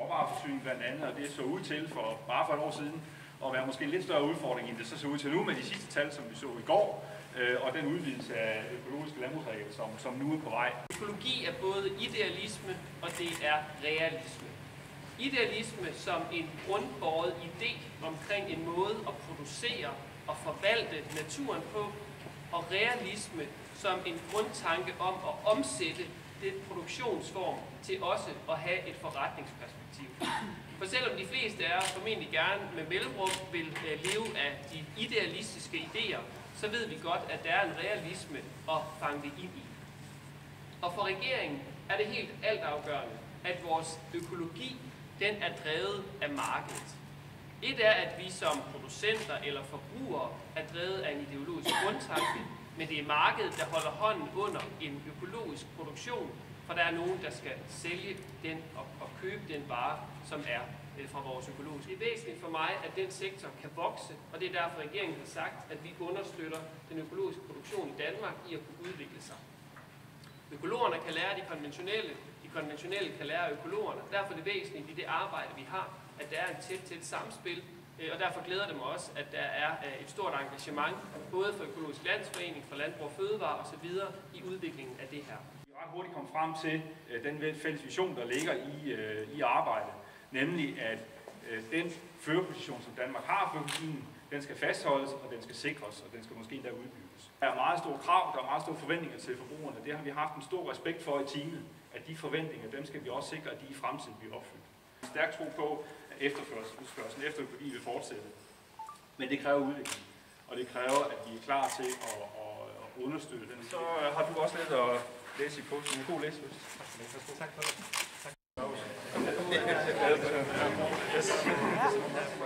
råvareforsyning blandt andet, og det så ud til bare for et år siden at være måske en lidt større udfordring, end det så ud til nu med de sidste tal, som vi så i går, og den udvidelse af økologiske landbrugsregler, som nu er på vej. Økologi er både idealisme og det er realisme. Idealisme som en grundbåret idé omkring en måde at producere og forvalte naturen på, og realisme som en grundtanke om at omsætte den produktionsform til også at have et forretningsperspektiv. For selvom de fleste af os formentlig gerne med mellemrum vil leve af de idealistiske idéer, så ved vi godt, at der er en realisme at fange det ind i. Og for regeringen er det helt altafgørende, at vores økologi den er drevet af markedet. Et er, at vi som producenter eller forbrugere er drevet af en ideologisk grundtanke, men det er markedet, der holder hånden under en økologisk produktion, for der er nogen, der skal sælge den og købe den vare, som er fra vores økologiske. Det er væsentligt for mig, at den sektor kan vokse, og det er derfor, regeringen har sagt, at vi understøtter den økologiske produktion i Danmark i at kunne udvikle sig. Økologerne kan lære de konventionelle kan lære økologerne. Derfor er det væsentligt i det arbejde, vi har, at der er et tæt samspil, og derfor glæder det mig også, at der er et stort engagement, både for Økologisk Landsforening, for Landbrug og Fødevare osv. i udviklingen af det her. Vi er ret hurtigt kommet frem til den fælles vision, der ligger i arbejdet, nemlig at den førerposition, som Danmark har for økologien, den skal fastholdes, og den skal sikres, og den skal måske endda udbygges. Der er meget store krav, der er meget store forventninger til forbrugerne. Det har vi haft en stor respekt for i teamet, at de forventninger, dem skal vi også sikre, at de i fremtiden bliver opfyldt. Jeg har stærkt tro på, at efterspørgselen efter økologi vil fortsætte. Men det kræver udvikling, og det kræver, at vi er klar til at understøtte den. Så har du også lidt at læse i posten. En god læselyst. Tak for det. Tak.